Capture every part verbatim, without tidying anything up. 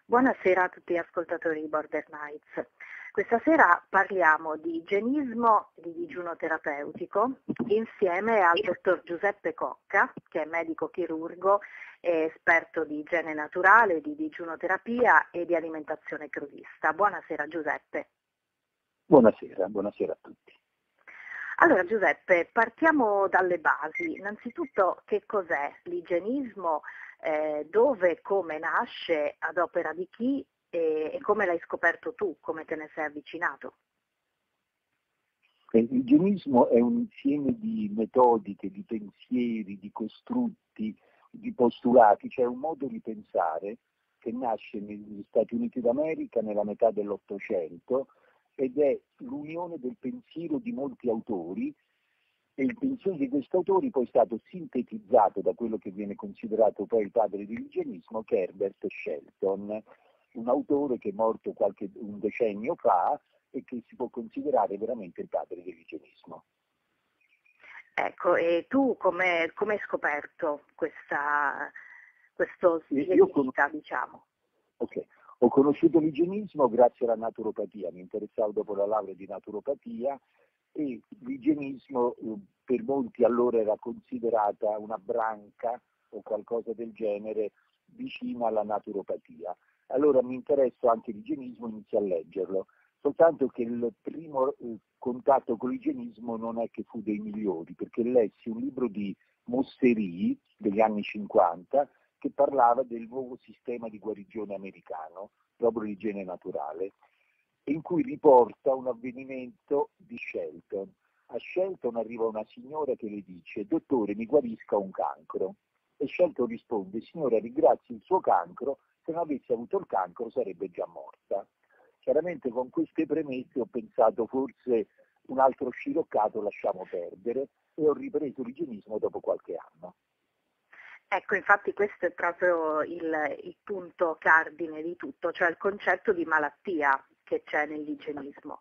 Buonasera a tutti gli ascoltatori di Border Nights. Questa sera parliamo di igienismo e di digiuno terapeutico insieme al dottor Giuseppe Cocca, che è medico chirurgo e esperto di igiene naturale, di digiunoterapia e di alimentazione crudista. Buonasera Giuseppe. Buonasera, buonasera a tutti. Allora Giuseppe, partiamo dalle basi. Innanzitutto che cos'è l'igienismo? Eh, dove e come nasce, ad opera di chi e, e come l'hai scoperto tu, come te ne sei avvicinato? L'igienismo è un insieme di metodiche, di pensieri, di costrutti, di postulati, cioè un modo di pensare che nasce negli Stati Uniti d'America nella metà dell'Ottocento ed è l'unione del pensiero di molti autori. E il pensiero di questi autori poi è stato sintetizzato da quello che viene considerato poi il padre dell'igienismo, che è Herbert Shelton, un autore che è morto qualche un decennio fa e che si può considerare veramente il padre dell'igienismo. Ecco, e tu come hai scoperto questa, questo stile Io di con... vita, diciamo? Ok, ho conosciuto l'igienismo grazie alla naturopatia, mi interessavo dopo la laurea di naturopatia e l'igienismo eh, per molti allora era considerata una branca o qualcosa del genere vicina alla naturopatia. Allora mi interesso anche l'igienismo e inizio a leggerlo, soltanto che il primo eh, contatto con l'igienismo non è che fu dei migliori, perché lessi un libro di Mossery degli anni cinquanta che parlava del nuovo sistema di guarigione americano, proprio l'igiene naturale, in cui riporta un avvenimento di Shelton. A Shelton arriva una signora che le dice: dottore, mi guarisca un cancro. E Shelton risponde: signora, ringrazio il suo cancro, se non avessi avuto il cancro sarebbe già morta. Chiaramente con queste premesse ho pensato forse un altro sciroccato lasciamo perdere e ho ripreso l'igienismo dopo qualche anno. Ecco, infatti questo è proprio il, il punto cardine di tutto, cioè il concetto di malattia che c'è nell'igienismo.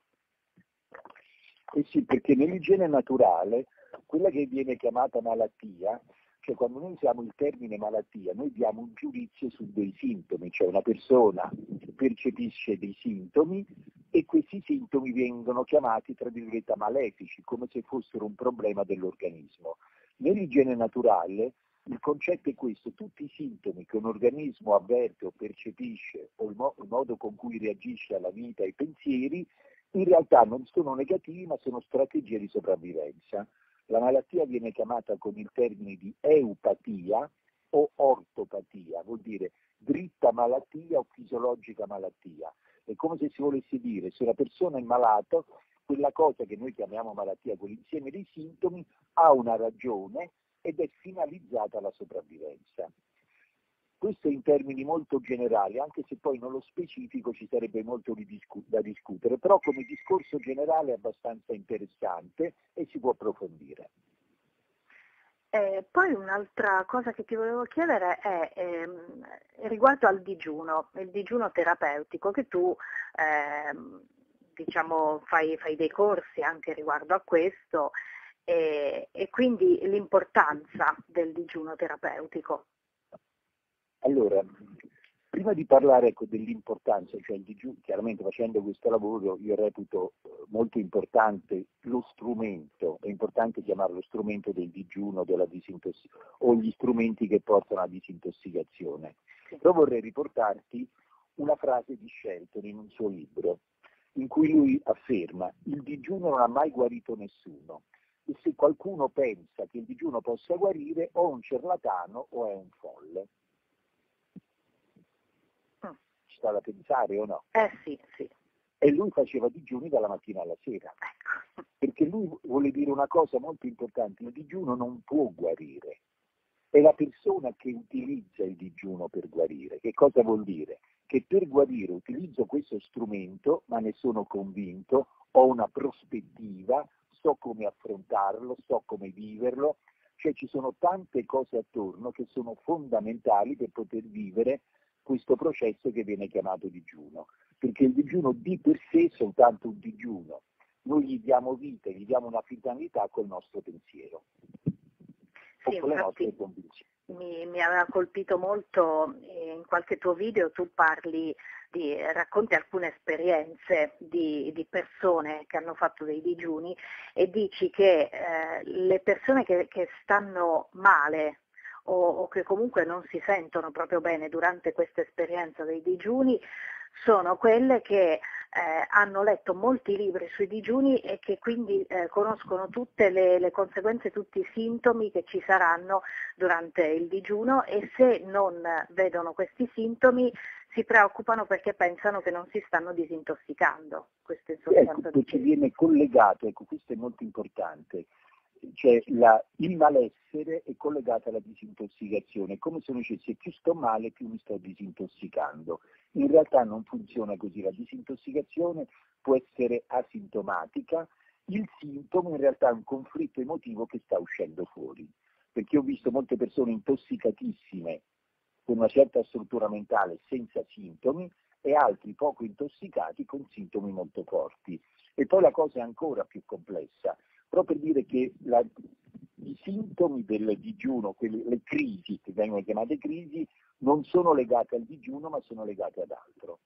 Eh sì, perché nell'igiene naturale, quella che viene chiamata malattia, cioè quando noi usiamo il termine malattia, noi diamo un giudizio su dei sintomi, cioè una persona percepisce dei sintomi e questi sintomi vengono chiamati, tra virgolette, malefici, come se fossero un problema dell'organismo. Nell'igiene naturale il concetto è questo: tutti i sintomi che un organismo avverte o percepisce o il, mo- il modo con cui reagisce alla vita e ai pensieri in realtà non sono negativi ma sono strategie di sopravvivenza. La malattia viene chiamata con il termine di eupatia o ortopatia, vuol dire dritta malattia o fisiologica malattia. È come se si volesse dire: se una persona è malata, quella cosa che noi chiamiamo malattia, quell'insieme dei sintomi, ha una ragione ed è finalizzata alla sopravvivenza. Questo in termini molto generali, anche se poi nello specifico ci sarebbe molto da discutere, però come discorso generale è abbastanza interessante e si può approfondire. Eh, poi un'altra cosa che ti volevo chiedere è ehm, riguardo al digiuno, il digiuno terapeutico, che tu ehm, diciamo fai, fai dei corsi anche riguardo a questo e, e quindi l'importanza del digiuno terapeutico. Allora, prima di parlare ecco, dell'importanza, cioè il digiuno, chiaramente facendo questo lavoro io reputo molto importante lo strumento, è importante chiamarlo strumento del digiuno, della disintossicazione, o gli strumenti che portano alla disintossicazione. Sì. Però vorrei riportarti una frase di Shelton in un suo libro, in cui lui afferma: il digiuno non ha mai guarito nessuno. E se qualcuno pensa che il digiuno possa guarire, o è un ciarlatano o è un folle. Ci sta da pensare o no? Eh sì, sì. E lui faceva digiuni dalla mattina alla sera, ecco. Perché lui vuole dire una cosa molto importante: il digiuno non può guarire, è la persona che utilizza il digiuno per guarire. Che cosa vuol dire? Che per guarire utilizzo questo strumento, ma ne sono convinto, ho una prospettiva, so come affrontarlo, so come viverlo, cioè ci sono tante cose attorno che sono fondamentali per poter vivere questo processo che viene chiamato digiuno, perché il digiuno di per sé è soltanto un digiuno, noi gli diamo vita, gli diamo una finalità col nostro pensiero sì, o con le infatti, nostre convinzioni. mi, mi aveva colpito molto, eh, in qualche tuo video tu parli di, racconti alcune esperienze di, di persone che hanno fatto dei digiuni e dici che eh, le persone che, che stanno male o, o che comunque non si sentono proprio bene durante questa esperienza dei digiuni sono quelle che eh, hanno letto molti libri sui digiuni e che quindi eh, conoscono tutte le, le conseguenze, tutti i sintomi che ci saranno durante il digiuno e se non vedono questi sintomi si preoccupano perché pensano che non si stanno disintossicando. Questo in Ecco, perché viene collegato, ecco, questo è molto importante, cioè la, il malessere è collegato alla disintossicazione, come se uno dicesse più sto male più mi sto disintossicando. In realtà non funziona così, la disintossicazione può essere asintomatica, il sintomo in realtà è un conflitto emotivo che sta uscendo fuori, perché ho visto molte persone intossicatissime con una certa struttura mentale senza sintomi e altri poco intossicati con sintomi molto forti. E poi la cosa è ancora più complessa, proprio per dire che la, i sintomi del digiuno, quelle, le crisi che vengono chiamate crisi, non sono legate al digiuno ma sono legate ad altro.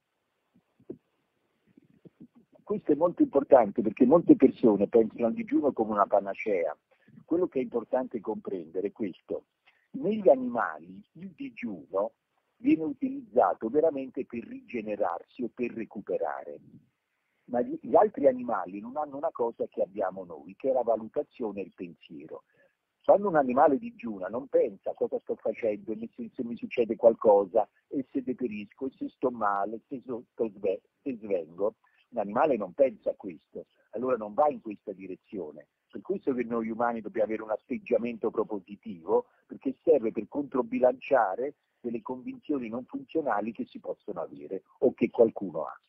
Questo è molto importante perché molte persone pensano al digiuno come una panacea. Quello che è importante comprendere è questo. Negli animali il digiuno viene utilizzato veramente per rigenerarsi o per recuperare, ma gli, gli altri animali non hanno una cosa che abbiamo noi, che è la valutazione e il pensiero. Quando un animale digiuna non pensa cosa sto facendo, se, se mi succede qualcosa, e se deperisco, e se sto male, se, so, sve, se svengo. Un animale non pensa a questo, allora non va in questa direzione. Per questo che noi umani dobbiamo avere un atteggiamento propositivo, perché serve per controbilanciare delle convinzioni non funzionali che si possono avere o che qualcuno ha.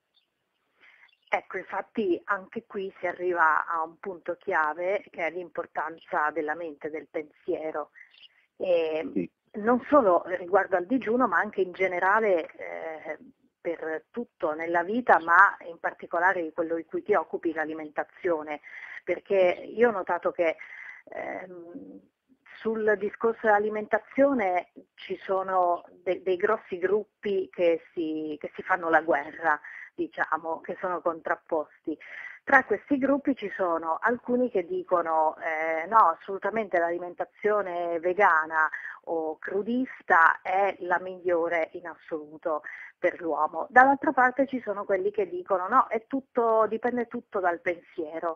Ecco, infatti anche qui si arriva a un punto chiave che è l'importanza della mente, del pensiero. E Sì. Non solo riguardo al digiuno, ma anche in generale eh, per tutto nella vita, ma in particolare di quello di cui ti occupi, l'alimentazione. Perché io ho notato che ehm, sul discorso dell'alimentazione ci sono de- dei grossi gruppi che si, che si fanno la guerra, diciamo, che sono contrapposti. Tra questi gruppi ci sono alcuni che dicono eh, no, assolutamente l'alimentazione vegana o crudista è la migliore in assoluto per l'uomo. Dall'altra parte ci sono quelli che dicono no, è tutto, dipende tutto dal pensiero.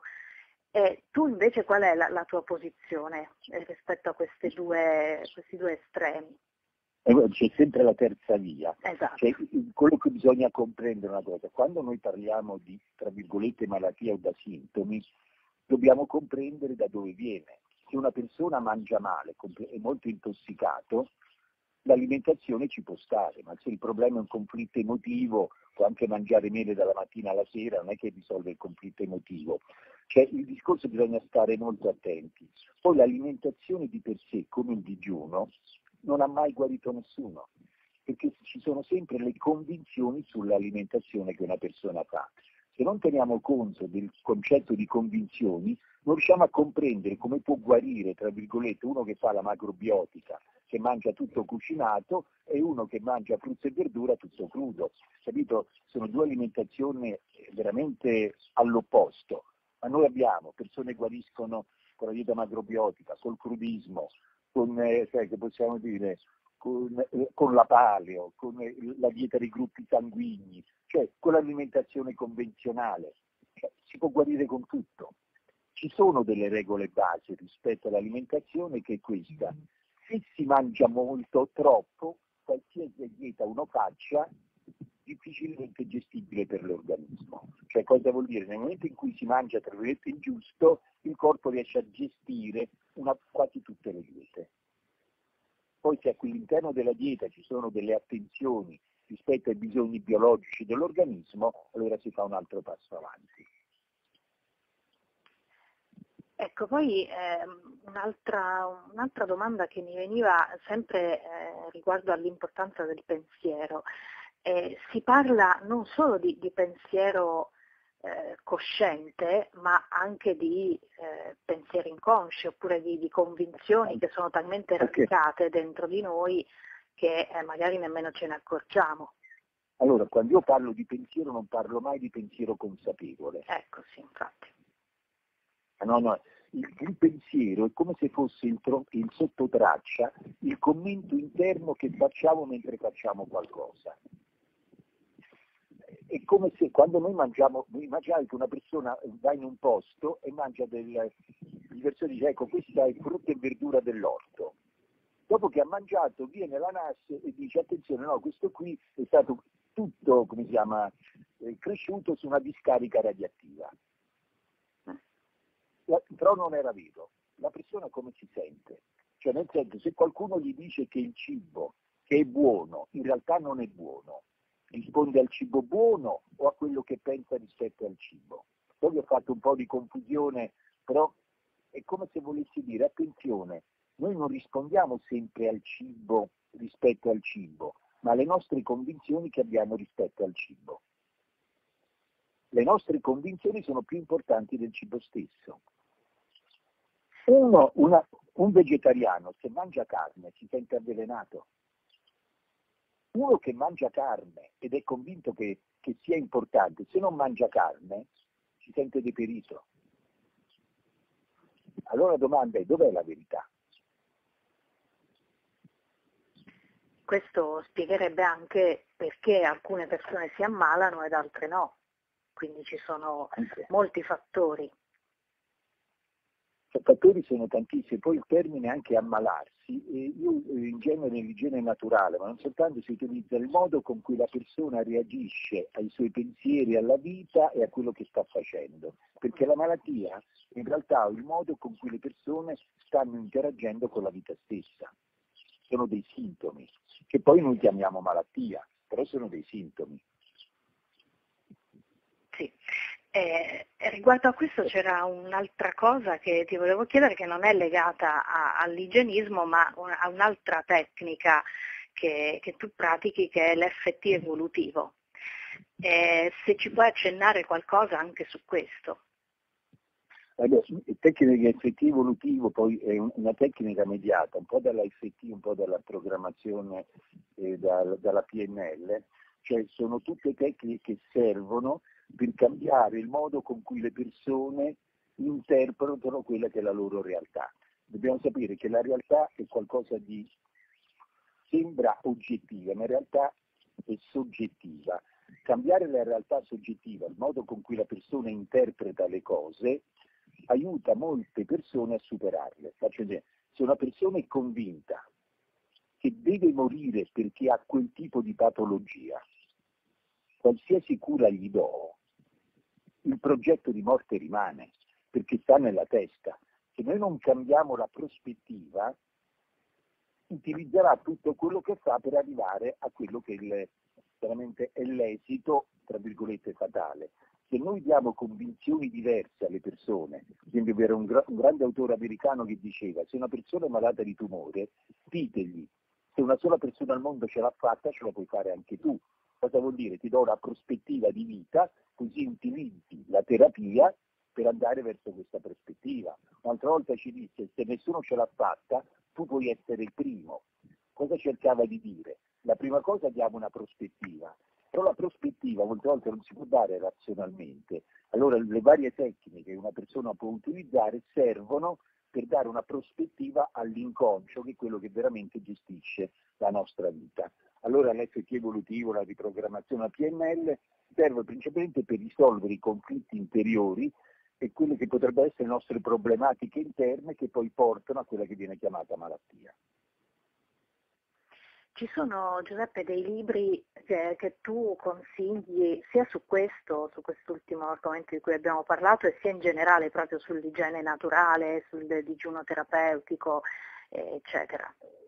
E tu invece qual è la, la tua posizione eh, rispetto a queste due, questi due estremi? C'è sempre la terza via. Esatto. Cioè, quello che bisogna comprendere è una cosa, quando noi parliamo di, tra virgolette, malattia o da sintomi, dobbiamo comprendere da dove viene. Se una persona mangia male, è molto intossicato, l'alimentazione ci può stare, ma se il problema è un conflitto emotivo, può anche mangiare mele dalla mattina alla sera, non è che risolve il conflitto emotivo. Cioè, il discorso bisogna stare molto attenti. Poi l'alimentazione di per sé, come il digiuno, non ha mai guarito nessuno, perché ci sono sempre le convinzioni sull'alimentazione che una persona fa. Se non teniamo conto del concetto di convinzioni, non riusciamo a comprendere come può guarire, tra virgolette, uno che fa la macrobiotica, che mangia tutto cucinato, e uno che mangia frutta e verdura tutto crudo. Capito? Sono due alimentazioni veramente all'opposto. Ma noi abbiamo persone che guariscono con la dieta macrobiotica, col crudismo, con, eh, cioè, che possiamo dire, con, eh, con la paleo, con eh, la dieta dei gruppi sanguigni, cioè con l'alimentazione convenzionale. Cioè, si può guarire con tutto. Ci sono delle regole base rispetto all'alimentazione, che è questa: se si mangia molto, troppo, qualsiasi dieta uno faccia, difficilmente gestibile per l'organismo. Cioè, cosa vuol dire? Nel momento in cui si mangia, tra virgolette, il giusto, il corpo riesce a gestire una, quasi tutte le diete. Poi se all'interno della dieta ci sono delle attenzioni rispetto ai bisogni biologici dell'organismo, allora si fa un altro passo avanti. Ecco, poi eh, un'altra, un'altra domanda che mi veniva sempre eh, riguardo all'importanza del pensiero. Eh, si parla non solo di, di pensiero eh, cosciente, ma anche di eh, pensieri inconsci oppure di, di convinzioni che sono talmente radicate dentro di noi che eh, magari nemmeno ce ne accorgiamo. Allora, quando io parlo di pensiero non parlo mai di pensiero consapevole. Ecco, sì, infatti. No, no, il, il pensiero è come se fosse il, tro, il sottotraccia, il commento interno che facciamo mentre facciamo qualcosa. È come se quando noi mangiamo, immaginate che una persona va in un posto e mangia del, il verso dice ecco questa è frutta e verdura dell'orto. Dopo che ha mangiato viene la N A S e dice attenzione no, questo qui è stato tutto, come si chiama, eh, cresciuto su una discarica radioattiva. La, però non era vero. La persona come si sente? Cioè nel senso se qualcuno gli dice che il cibo che è buono in realtà non è buono, risponde al cibo buono o a quello che pensa rispetto al cibo? Poi ho fatto un po' di confusione, però è come se volessi dire attenzione, noi non rispondiamo sempre al cibo rispetto al cibo, ma alle nostre convinzioni che abbiamo rispetto al cibo. Le nostre convinzioni sono più importanti del cibo stesso. Uno, una, un vegetariano, se mangia carne, si sente avvelenato. Uno che mangia carne ed è convinto che, che sia importante, se non mangia carne, si sente deperito. Allora la domanda è: dov'è la verità? Questo spiegherebbe anche perché alcune persone si ammalano ed altre no, quindi ci sono Anche. molti fattori. I fattori sono tantissimi, poi il termine anche ammalarsi, eh, io in genere l'igiene naturale, ma non soltanto, si utilizza il modo con cui la persona reagisce ai suoi pensieri, alla vita e a quello che sta facendo, perché la malattia in realtà è il modo con cui le persone stanno interagendo con la vita stessa. Sono dei sintomi, che poi noi chiamiamo malattia, però sono dei sintomi. Sì. Eh, riguardo a questo c'era un'altra cosa che ti volevo chiedere che non è legata a, all'igienismo ma a un'altra tecnica che, che tu pratichi che è l'F T evolutivo. Eh, se ci puoi accennare qualcosa anche su questo. Allora, tecnica F T evolutivo poi è una tecnica mediata un po' dalla F T, un po' dalla programmazione e dal, dalla P N L, cioè sono tutte tecniche che servono per cambiare il modo con cui le persone interpretano quella che è la loro realtà. Dobbiamo sapere che la realtà è qualcosa di sembra oggettiva, ma in realtà è soggettiva. Cambiare la realtà soggettiva, il modo con cui la persona interpreta le cose, aiuta molte persone a superarle. Faccio vedere, se una persona è convinta che deve morire perché ha quel tipo di patologia, qualsiasi cura gli do, il progetto di morte rimane, perché sta nella testa. Se noi non cambiamo la prospettiva, utilizzerà tutto quello che fa per arrivare a quello che il, veramente è l'esito, tra virgolette, fatale. Se noi diamo convinzioni diverse alle persone, ad esempio era un, gra- un grande autore americano che diceva: se una persona è malata di tumore, ditegli, se una sola persona al mondo ce l'ha fatta, ce la puoi fare anche tu. Cosa vuol dire? Ti do una prospettiva di vita, così utilizzi la terapia per andare verso questa prospettiva. Un'altra volta ci disse: se nessuno ce l'ha fatta, tu puoi essere il primo. Cosa cercava di dire? La prima cosa, diamo una prospettiva, però la prospettiva molte volte non si può dare razionalmente. Allora le varie tecniche che una persona può utilizzare servono per dare una prospettiva all'inconscio, che è quello che veramente gestisce la nostra vita. Allora l'F T evolutivo, la riprogrammazione, la P N L serve principalmente per risolvere i conflitti interiori e quelle che potrebbero essere le nostre problematiche interne che poi portano a quella che viene chiamata malattia. Ci sono, Giuseppe, dei libri che, che tu consigli sia su questo, su quest'ultimo argomento di cui abbiamo parlato, e sia in generale proprio sull'igiene naturale, sul digiuno terapeutico, eccetera?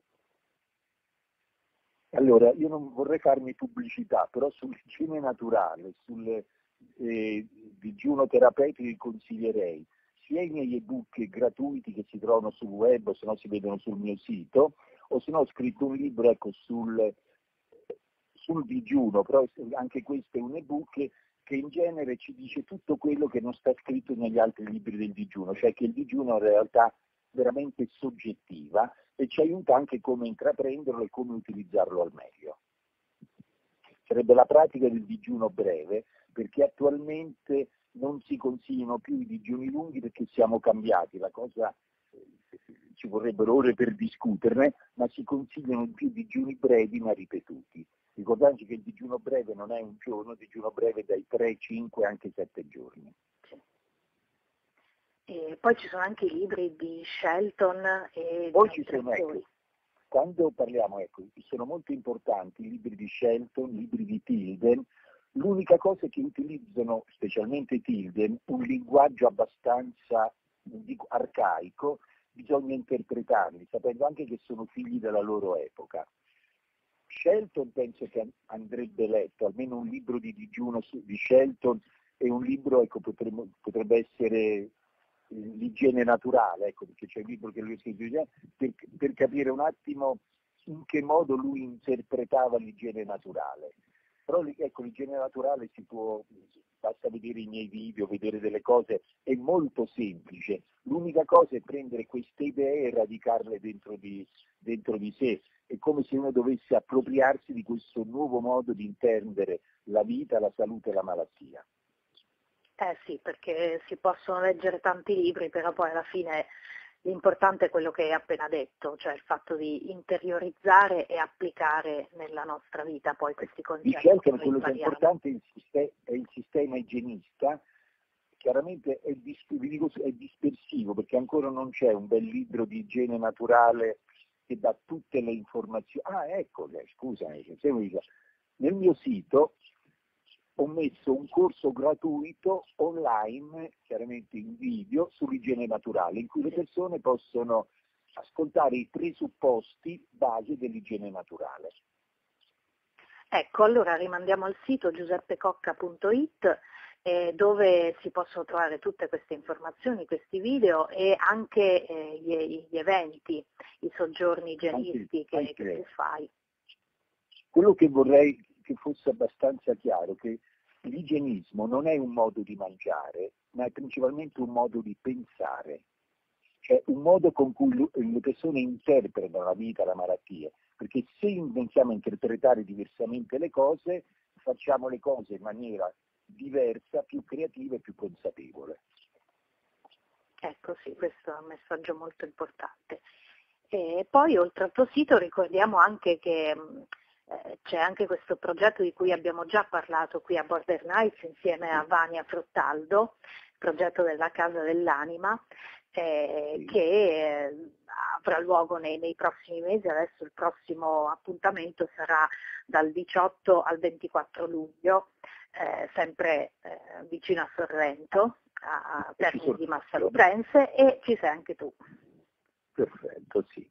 Allora, io non vorrei farmi pubblicità, però sull'igiene naturale, sul eh, digiuno terapeutico consiglierei sia i miei ebook gratuiti che si trovano sul web, o se no si vedono sul mio sito, o se no ho scritto un libro ecco, sul, sul digiuno, però anche questo è un ebook che in genere ci dice tutto quello che non sta scritto negli altri libri del digiuno, cioè che il digiuno è una realtà veramente soggettiva e ci aiuta anche come intraprenderlo e come utilizzarlo al meglio. Sarebbe la pratica del digiuno breve, perché attualmente non si consigliano più i digiuni lunghi perché siamo cambiati, la cosa eh, ci vorrebbero ore per discuterne, ma si consigliano più digiuni brevi ma ripetuti. Ricordandoci che il digiuno breve non è un giorno, il digiuno breve è dai tre, cinque, anche sette giorni. Sì. E poi ci sono anche i libri di Shelton e Poi di ci altri sono, autori. ecco, quando parliamo, ecco, sono molto importanti i libri di Shelton, i libri di Tilden. L'unica cosa è che utilizzano, specialmente Tilden, un linguaggio abbastanza dico, arcaico, bisogna interpretarli, sapendo anche che sono figli della loro epoca. Shelton penso che andrebbe letto, almeno un libro di digiuno di Shelton è un libro, ecco, potrebbe, potrebbe essere l'igiene naturale, ecco, perché c'è un libro che lui ha scritto per, per capire un attimo in che modo lui interpretava l'igiene naturale. Però ecco, l'igiene naturale si può, basta vedere i miei video, vedere delle cose, è molto semplice. L'unica cosa è prendere queste idee e radicarle dentro di, dentro di sé. È come se uno dovesse appropriarsi di questo nuovo modo di intendere la vita, la salute e la malattia. Eh sì, perché si possono leggere tanti libri, però poi alla fine l'importante è quello che hai appena detto, cioè il fatto di interiorizzare e applicare nella nostra vita poi questi concetti. Di Shelton quello che è importante è il, sistema, è il sistema igienista, chiaramente è, dis, è dispersivo perché ancora non c'è un bel libro di igiene naturale che dà tutte le informazioni. Ah, ecco, scusami, nel mio sito ho messo un corso gratuito online, chiaramente in video, sull'igiene naturale, in cui le persone possono ascoltare i presupposti base dell'igiene naturale. Ecco, allora rimandiamo al sito giuseppecocca punto it eh, dove si possono trovare tutte queste informazioni, questi video e anche eh, gli, gli eventi, i soggiorni igienisti che, che tu fai. Quello che vorrei che fosse abbastanza chiaro, che l'igienismo non è un modo di mangiare, ma è principalmente un modo di pensare, cioè un modo con cui le persone interpretano la vita, la malattia, perché se iniziamo a interpretare diversamente le cose, facciamo le cose in maniera diversa, più creativa e più consapevole. Ecco sì, questo è un messaggio molto importante. E poi oltre al tuo sito ricordiamo anche che eh, c'è anche questo progetto di cui abbiamo già parlato qui a Border Nights insieme a Vania Frottaldo, il progetto della Casa dell'Anima, eh, che eh, avrà luogo nei, nei prossimi mesi. Adesso il prossimo appuntamento sarà dal diciotto al ventiquattro luglio, eh, sempre eh, vicino a Sorrento, a Termini di Massalubrense, e ci sei anche tu. Perfetto, sì.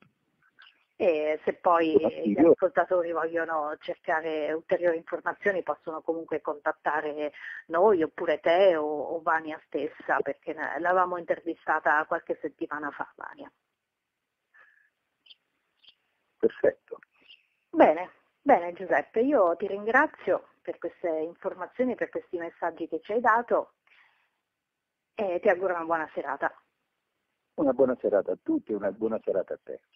E se poi gli ascoltatori vogliono cercare ulteriori informazioni possono comunque contattare noi oppure te o, o Vania stessa, perché l'avevamo intervistata qualche settimana fa, Vania. Perfetto. Bene, bene Giuseppe, io ti ringrazio per queste informazioni, per questi messaggi che ci hai dato e ti auguro una buona serata. Una buona serata a tutti e una buona serata a te.